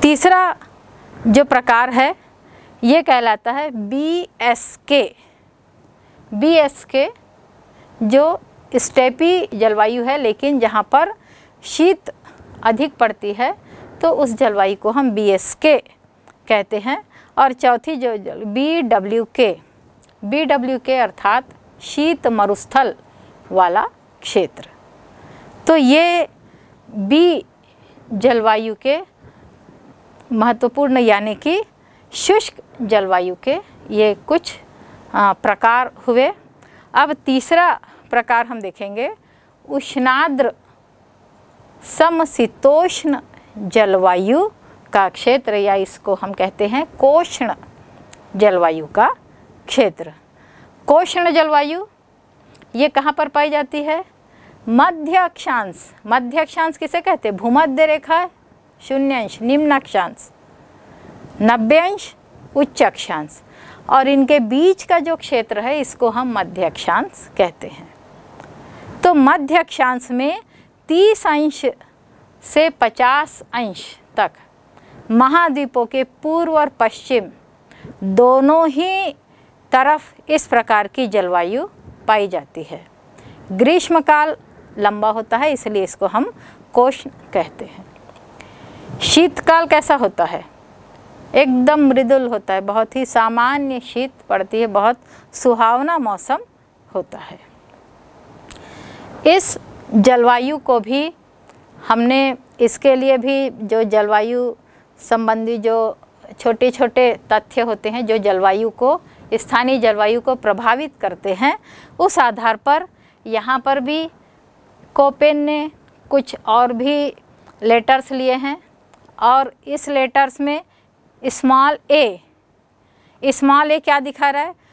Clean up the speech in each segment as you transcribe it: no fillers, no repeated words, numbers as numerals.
तीसरा जो प्रकार है ये कहलाता है BSK। BSK जो स्टेपी जलवायु है, लेकिन जहाँ पर शीत अधिक पड़ती है तो उस जलवायु को हम BSK कहते हैं। और चौथी जो BWK अर्थात शीत मरुस्थल वाला क्षेत्र। तो ये बी जलवायु के महत्वपूर्ण यानी कि शुष्क जलवायु के ये कुछ प्रकार हुए। अब तीसरा प्रकार हम देखेंगे उष्णाद्र समशीतोष्ण जलवायु का क्षेत्र, या इसको हम कहते हैं कोष्ण जलवायु का क्षेत्र। कोष्ण जलवायु ये कहाँ पर पाई जाती है? मध्य अक्षांश। मध्य अक्षांश किसे कहते हैं? भूमध्य रेखा 0 अंश निम्न अक्षांश, 90 अंश उच्च अक्षांश, और इनके बीच का जो क्षेत्र है इसको हम मध्य अक्षांश कहते हैं। तो मध्य अक्षांश में 30 अंश से 50 अंश तक महाद्वीपों के पूर्व और पश्चिम दोनों ही तरफ इस प्रकार की जलवायु पाई जाती है। ग्रीष्मकाल लंबा होता है इसलिए इसको हम कोष्ण कहते हैं। शीतकाल कैसा होता है? एकदम मृदुल होता है, बहुत ही सामान्य शीत पड़ती है, बहुत सुहावना मौसम होता है। इस जलवायु को भी हमने, इसके लिए भी जो जलवायु संबंधी जो छोटे छोटे तथ्य होते हैं जो जलवायु को, स्थानीय जलवायु को प्रभावित करते हैं, उस आधार पर यहाँ पर भी कोपेन ने कुछ और भी लेटर्स लिए हैं, और इस लेटर्स में स्मॉल ए क्या दिखा रहा है?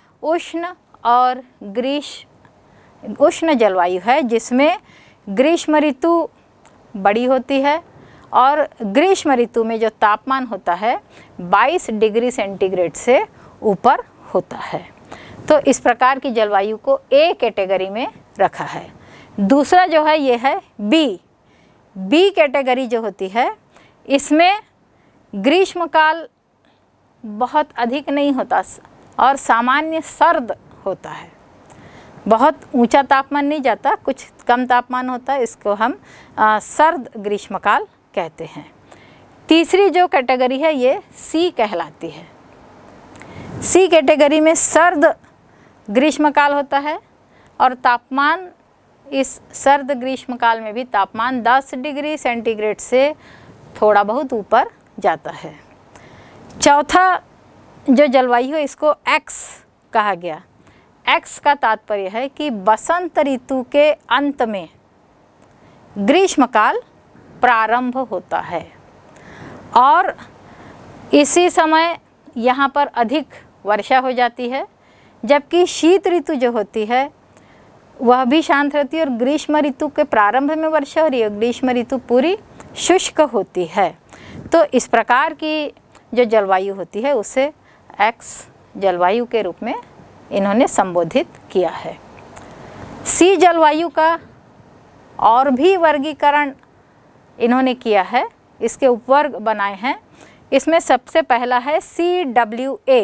उष्ण जलवायु है, जिसमें ग्रीष्म ऋतु बड़ी होती है और ग्रीष्म ऋतु में जो तापमान होता है 22 डिग्री सेंटीग्रेड से ऊपर होता है। तो इस प्रकार की जलवायु को ए कैटेगरी में रखा है। दूसरा जो है ये है बी कैटेगरी जो होती है, इसमें ग्रीष्मकाल बहुत अधिक नहीं होता और सामान्य सर्द होता है, बहुत ऊंचा तापमान नहीं जाता, कुछ कम तापमान होता है, इसको हम सर्द ग्रीष्मकाल कहते हैं। तीसरी जो कैटेगरी है ये सी कहलाती है। सी कैटेगरी में सर्द ग्रीष्मकाल होता है और तापमान, इस सर्द ग्रीष्मकाल में भी तापमान 10 डिग्री सेंटीग्रेड से थोड़ा बहुत ऊपर जाता है। चौथा जो जलवायु है इसको एक्स कहा गया। एक्स का तात्पर्य है कि बसंत ऋतु के अंत में ग्रीष्मकाल प्रारंभ होता है और इसी समय यहाँ पर अधिक वर्षा हो जाती है, जबकि शीत ऋतु जो होती है वह भी शांत रहती है और ग्रीष्म ऋतु के प्रारंभ में वर्षा हो रही है, ग्रीष्म ऋतु पूरी शुष्क होती है। तो इस प्रकार की जो जलवायु होती है उसे एक्स जलवायु के रूप में इन्होंने संबोधित किया है। सी जलवायु का और भी वर्गीकरण इन्होंने किया है, इसके उपवर्ग बनाए हैं। इसमें सबसे पहला है CWA,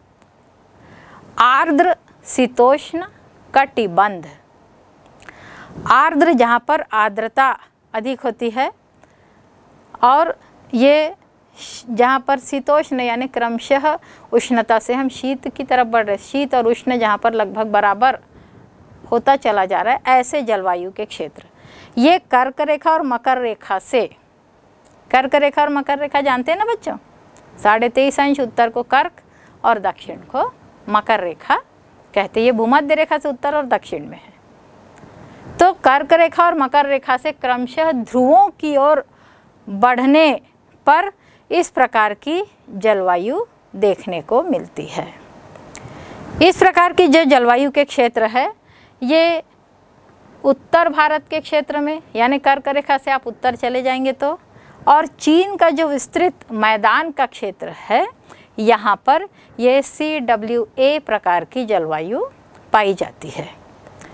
आर्द्र शीतोष्ण कटिबंध। आर्द्र जहाँ पर आर्द्रता अधिक होती है, और ये जहाँ पर शीतोष्ण यानी क्रमशः उष्णता से हम शीत की तरफ बढ़ रहे, शीत और उष्ण जहाँ पर लगभग बराबर होता चला जा रहा है, ऐसे जलवायु के क्षेत्र। ये कर्क रेखा और मकर रेखा से, कर्क रेखा और मकर रेखा जानते हैं ना बच्चों, 23.5 अंश उत्तर को कर्क और दक्षिण को मकर रेखा कहते हैं। ये भूमध्य रेखा से उत्तर और दक्षिण में है। तो कर्क रेखा और मकर रेखा से क्रमशः ध्रुवों की ओर बढ़ने पर इस प्रकार की जलवायु देखने को मिलती है। इस प्रकार की जो जलवायु के क्षेत्र है ये उत्तर भारत के क्षेत्र में, यानी कर्क रेखा से आप उत्तर चले जाएंगे तो, और चीन का जो विस्तृत मैदान का क्षेत्र है यहाँ पर ये CWA प्रकार की जलवायु पाई जाती है।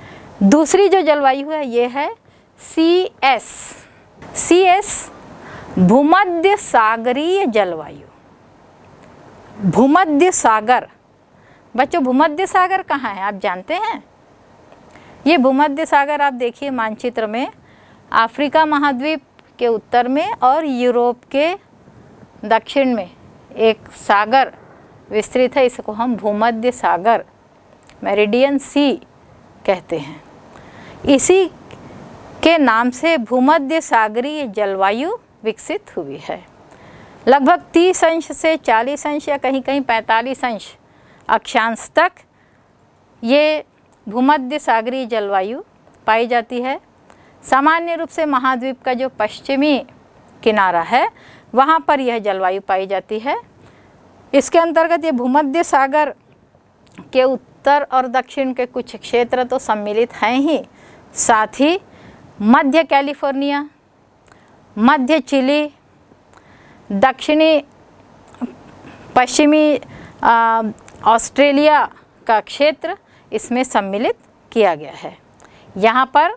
दूसरी जो जलवायु है ये है CS भूमध्य सागरीय जलवायु। भूमध्य सागर, बच्चों भूमध्य सागर कहाँ है आप जानते हैं? ये भूमध्य सागर आप देखिए मानचित्र में, अफ्रीका महाद्वीप के उत्तर में और यूरोप के दक्षिण में एक सागर विस्तृत है। इसको हम भूमध्य सागर, मेरिडियन सी कहते हैं। इसी के नाम से भूमध्य सागरीय जलवायु विकसित हुई है। लगभग 30 अंश से 40 अंश या कहीं कहीं 45 अंश अक्षांश तक ये भूमध्य सागरीय जलवायु पाई जाती है। सामान्य रूप से महाद्वीप का जो पश्चिमी किनारा है वहाँ पर यह जलवायु पाई जाती है। इसके अंतर्गत ये भूमध्य सागर के उत्तर और दक्षिण के कुछ क्षेत्र तो सम्मिलित हैं ही, साथ ही मध्य कैलिफोर्निया, मध्य चिली, दक्षिणी पश्चिमी ऑस्ट्रेलिया का क्षेत्र इसमें सम्मिलित किया गया है। यहाँ पर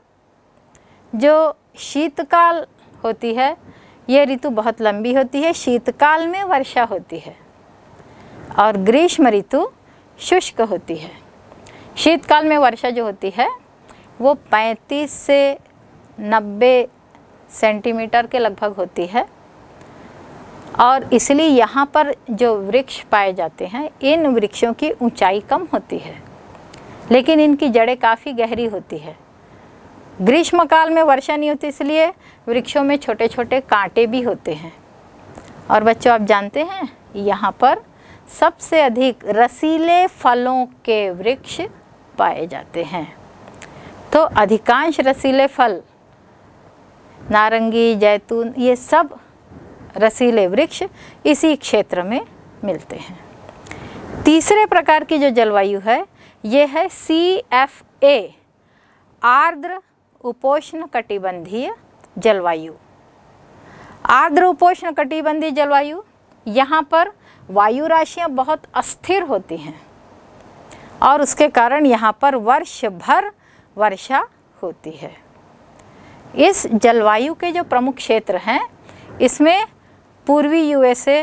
जो शीतकाल होती है ये ऋतु बहुत लंबी होती है। शीतकाल में वर्षा होती है और ग्रीष्म ऋतु शुष्क होती है। शीतकाल में वर्षा जो होती है वो 35 से 90 सेंटीमीटर के लगभग होती है और इसलिए यहाँ पर जो वृक्ष पाए जाते हैं इन वृक्षों की ऊंचाई कम होती है, लेकिन इनकी जड़ें काफ़ी गहरी होती है। ग्रीष्मकाल में वर्षा नहीं होती, इसलिए वृक्षों में छोटे छोटे कांटे भी होते हैं। और बच्चों आप जानते हैं यहाँ पर सबसे अधिक रसीले फलों के वृक्ष पाए जाते हैं। तो अधिकांश रसीले फल, नारंगी, जैतून, ये सब रसीले वृक्ष इसी क्षेत्र में मिलते हैं। तीसरे प्रकार की जो जलवायु है ये है CFA, आर्द्र उपोष्ण कटिबंधीय जलवायु। आर्द्र उपोष्ण कटिबंधीय जलवायु, यहाँ पर वायु राशियाँ बहुत अस्थिर होती हैं और उसके कारण यहाँ पर वर्ष भर वर्षा होती है। इस जलवायु के जो प्रमुख क्षेत्र हैं इसमें पूर्वी USA,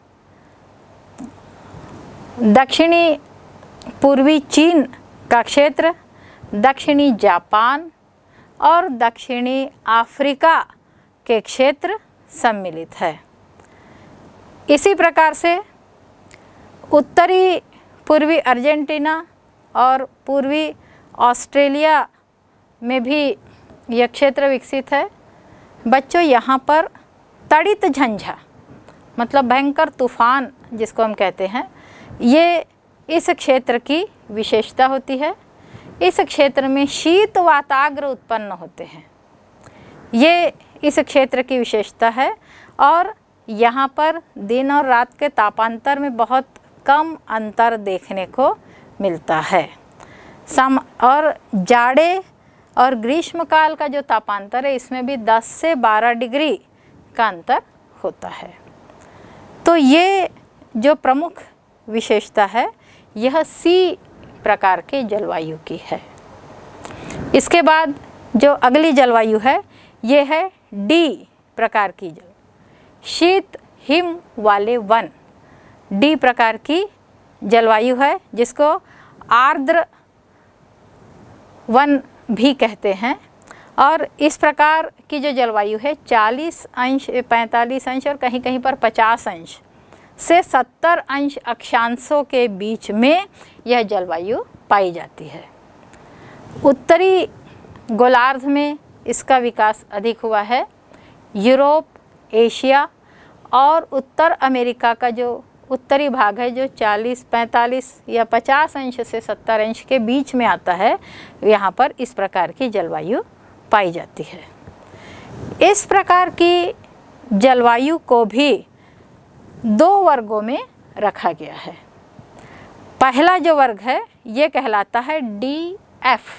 दक्षिणी पूर्वी चीन का क्षेत्र, दक्षिणी जापान और दक्षिणी अफ्रीका के क्षेत्र सम्मिलित है। इसी प्रकार से उत्तरी पूर्वी अर्जेंटीना और पूर्वी ऑस्ट्रेलिया में भी यह क्षेत्र विकसित है। बच्चों यहाँ पर तड़ित झंझा मतलब भयंकर तूफान जिसको हम कहते हैं, ये इस क्षेत्र की विशेषता होती है। इस क्षेत्र में शीत वाताग्र उत्पन्न होते हैं, ये इस क्षेत्र की विशेषता है। और यहाँ पर दिन और रात के तापांतर में बहुत कम अंतर देखने को मिलता है। और जाड़े और ग्रीष्मकाल का जो तापांतर है इसमें भी 10 से 12 डिग्री का अंतर होता है। तो ये जो प्रमुख विशेषता है यह C प्रकार के जलवायु की है। इसके बाद जो अगली जलवायु है ये है D प्रकार की शीत हिम वाले वन। D प्रकार की जलवायु है जिसको आर्द्र वन भी कहते हैं। और इस प्रकार की जो जलवायु है 40 अंश 45 अंश और कहीं कहीं पर 50 अंश से 70 अंश अक्षांशों के बीच में यह जलवायु पाई जाती है। उत्तरी गोलार्ध में इसका विकास अधिक हुआ है। यूरोप, एशिया और उत्तर अमेरिका का जो उत्तरी भाग है जो 40, 45 या 50 अंश से 70 अंश के बीच में आता है, यहाँ पर इस प्रकार की जलवायु पाई जाती है। इस प्रकार की जलवायु को भी 2 वर्गों में रखा गया है। पहला जो वर्ग है ये कहलाता है DF।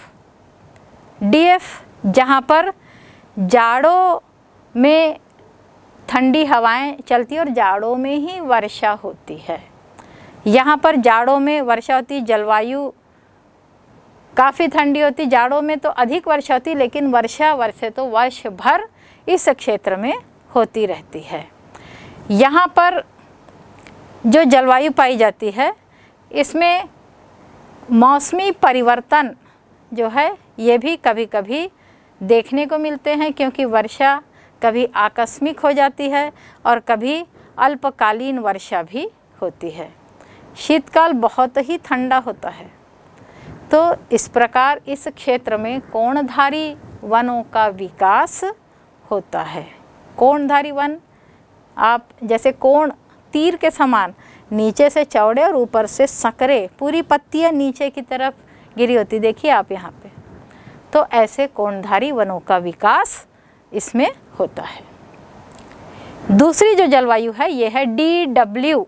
जहाँ पर जाड़ों में ठंडी हवाएं चलती और जाड़ों में ही वर्षा होती है। यहाँ पर जाड़ों में वर्षा होती, जलवायु काफ़ी ठंडी होती, जाड़ों में तो अधिक वर्षा होती, लेकिन वर्षा तो वर्ष भर इस क्षेत्र में होती रहती है। यहाँ पर जो जलवायु पाई जाती है इसमें मौसमी परिवर्तन जो है ये भी कभी कभी देखने को मिलते हैं, क्योंकि वर्षा कभी आकस्मिक हो जाती है और कभी अल्पकालीन वर्षा भी होती है। शीतकाल बहुत ही ठंडा होता है। तो इस प्रकार इस क्षेत्र में कोणधारी वनों का विकास होता है। कोणधारी वन, आप जैसे कोण तीर के समान नीचे से चौड़े और ऊपर से संकरे, पूरी पत्तियां नीचे की तरफ गिरी होती, देखिए आप यहाँ पे। तो ऐसे कोणधारी वनों का विकास इसमें होता है। दूसरी जो जलवायु है ये है DW।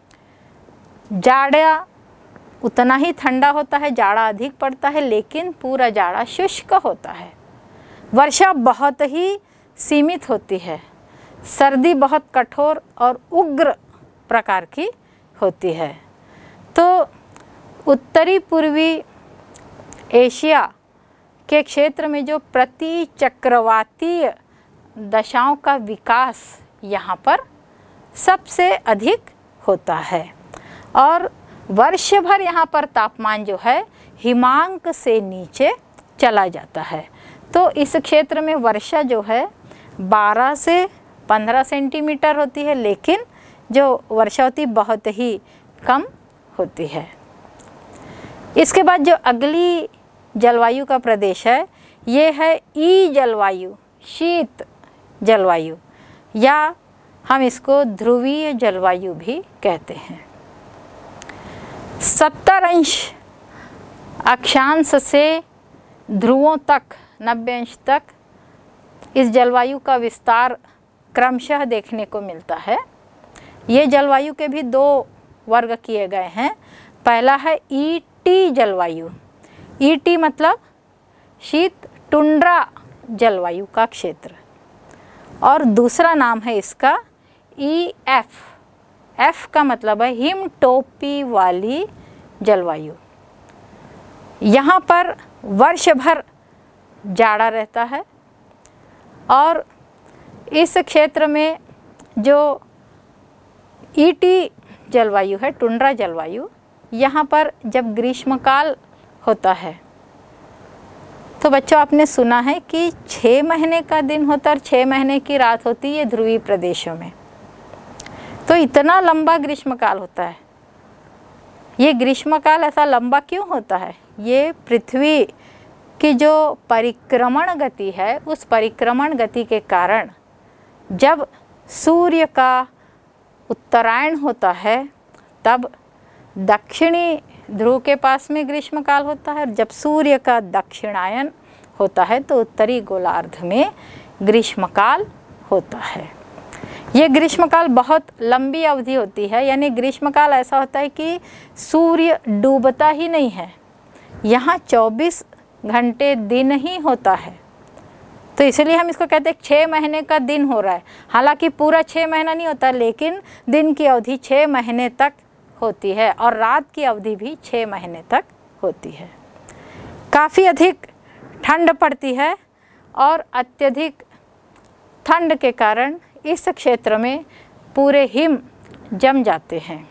जाड़ा उतना ही ठंडा होता है, जाड़ा अधिक पड़ता है, लेकिन पूरा जाड़ा शुष्क होता है। वर्षा बहुत ही सीमित होती है। सर्दी बहुत कठोर और उग्र प्रकार की होती है। तो उत्तरी पूर्वी एशिया के क्षेत्र में जो प्रति चक्रवातीय दशाओं का विकास यहाँ पर सबसे अधिक होता है और वर्ष भर यहाँ पर तापमान जो है हिमांक से नीचे चला जाता है। तो इस क्षेत्र में वर्षा जो है 12 से 15 सेंटीमीटर होती है, लेकिन जो वर्षा होती बहुत ही कम होती है। इसके बाद जो अगली जलवायु का प्रदेश है ये है ई जलवायु, शीत जलवायु, या हम इसको ध्रुवीय जलवायु भी कहते हैं। 70 अंश अक्षांश से ध्रुवों तक 90 अंश तक इस जलवायु का विस्तार क्रमशः देखने को मिलता है। ये जलवायु के भी 2 वर्ग किए गए हैं। पहला है ईटी जलवायु। ईटी मतलब शीत टुंड्रा जलवायु का क्षेत्र, और दूसरा नाम है इसका EF। F का मतलब है हिम टोपी वाली जलवायु। यहाँ पर वर्ष भर जाड़ा रहता है और इस क्षेत्र में जो ईटी जलवायु है, टुंड्रा जलवायु, यहाँ पर जब ग्रीष्मकाल होता है तो बच्चों आपने सुना है कि 6 महीने का दिन होता है और 6 महीने की रात होती है ध्रुवीय प्रदेशों में। तो इतना लंबा ग्रीष्मकाल होता है। ये ग्रीष्मकाल ऐसा लंबा क्यों होता है? ये पृथ्वी की जो परिक्रमण गति है, उस परिक्रमण गति के कारण जब सूर्य का उत्तरायण होता है तब दक्षिणी ध्रुव के पास में ग्रीष्मकाल होता है, और जब सूर्य का दक्षिणायन होता है तो उत्तरी गोलार्ध में ग्रीष्मकाल होता है। ये ग्रीष्मकाल बहुत लंबी अवधि होती है, यानी ग्रीष्मकाल ऐसा होता है कि सूर्य डूबता ही नहीं है। यहाँ 24 घंटे दिन ही होता है, तो इसलिए हम इसको कहते हैं 6 महीने का दिन हो रहा है। हालांकि पूरा 6 महीना नहीं होता, लेकिन दिन की अवधि 6 महीने तक होती है और रात की अवधि भी 6 महीने तक होती है। काफ़ी अधिक ठंड पड़ती है और अत्यधिक ठंड के कारण इस क्षेत्र में पूरे हिम जम जाते हैं।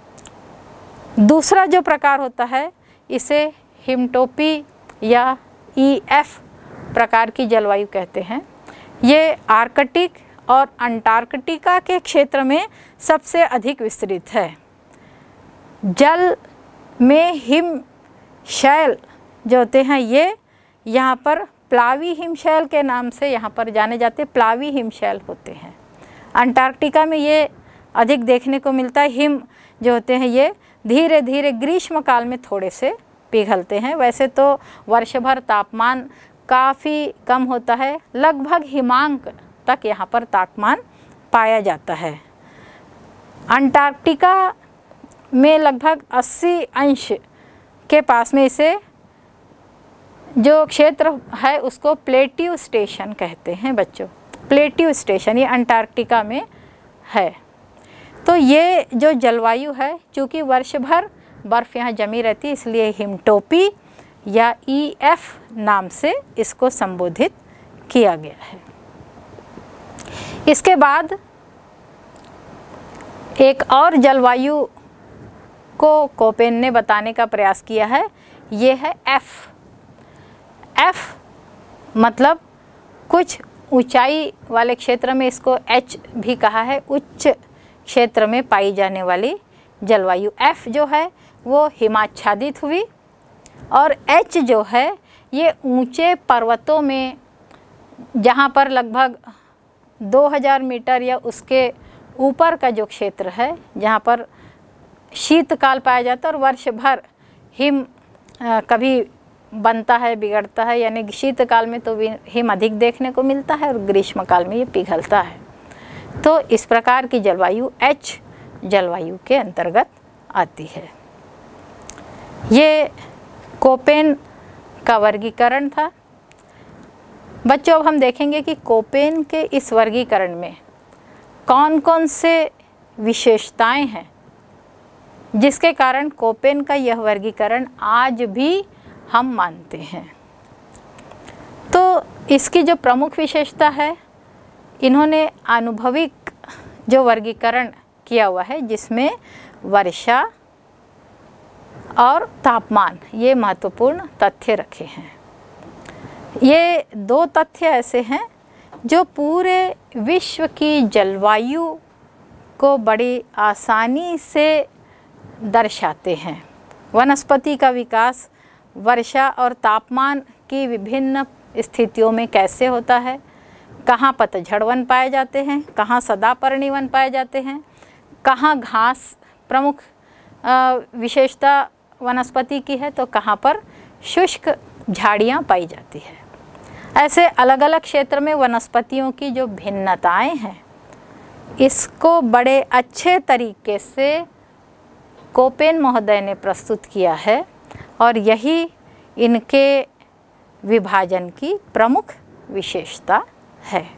दूसरा जो प्रकार होता है इसे हिमटोपी या EF प्रकार की जलवायु कहते हैं। ये आर्कटिक और अंटार्कटिका के क्षेत्र में सबसे अधिक विस्तृत है। जल में हिम शैल जो होते हैं ये यहाँ पर प्लावी हिमशैल के नाम से यहाँ पर जाने जाते, प्लावी हिमशैल होते हैं। अंटार्कटिका में ये अधिक देखने को मिलता है। हिम जो होते हैं ये धीरे धीरे ग्रीष्मकाल में थोड़े से पिघलते हैं। वैसे तो वर्ष भर तापमान काफ़ी कम होता है, लगभग हिमांक तक यहाँ पर तापमान पाया जाता है। अंटार्कटिका में लगभग 80 अंश के पास में इसे जो क्षेत्र है उसको प्लेट्यू स्टेशन कहते हैं बच्चों। प्लेट्यू स्टेशन ये अंटार्कटिका में है। तो ये जो जलवायु है, चूँकि वर्ष भर बर्फ़ यहाँ जमी रहती है, इसलिए हिमटोपी या EF नाम से इसको संबोधित किया गया है। इसके बाद एक और जलवायु को कोपेन ने बताने का प्रयास किया है, ये है एफ। मतलब कुछ ऊंचाई वाले क्षेत्र में, इसको एच भी कहा है, उच्च क्षेत्र में पाई जाने वाली जलवायु। एफ जो है वो हिमाच्छादित हुई और एच जो है ये ऊंचे पर्वतों में, जहाँ पर लगभग 2000 मीटर या उसके ऊपर का जो क्षेत्र है, जहाँ पर शीतकाल पाया जाता है और वर्ष भर हिम कभी बनता है, बिगड़ता है, यानी शीतकाल में तो हिम अधिक देखने को मिलता है और ग्रीष्मकाल में ये पिघलता है। तो इस प्रकार की जलवायु एच जलवायु के अंतर्गत आती है। ये कोपेन का वर्गीकरण था। बच्चों, अब हम देखेंगे कि कोपेन के इस वर्गीकरण में कौन कौन से विशेषताएं हैं जिसके कारण कोपेन का यह वर्गीकरण आज भी हम मानते हैं। तो इसकी जो प्रमुख विशेषता है, इन्होंने आनुभविक जो वर्गीकरण किया हुआ है, जिसमें वर्षा और तापमान ये महत्वपूर्ण तथ्य रखे हैं। ये दो तथ्य ऐसे हैं जो पूरे विश्व की जलवायु को बड़ी आसानी से दर्शाते हैं। वनस्पति का विकास वर्षा और तापमान की विभिन्न स्थितियों में कैसे होता है, कहाँ पतझड़ वन पाए जाते हैं, कहाँ सदापर्णी वन पाए जाते हैं, कहाँ घास प्रमुख विशेषता वनस्पति की है तो कहाँ पर शुष्क झाड़ियाँ पाई जाती है। ऐसे अलग अलग क्षेत्र में वनस्पतियों की जो भिन्नताएं हैं, इसको बड़े अच्छे तरीके से कोपेन महोदय ने प्रस्तुत किया है और यही इनके विभाजन की प्रमुख विशेषता है।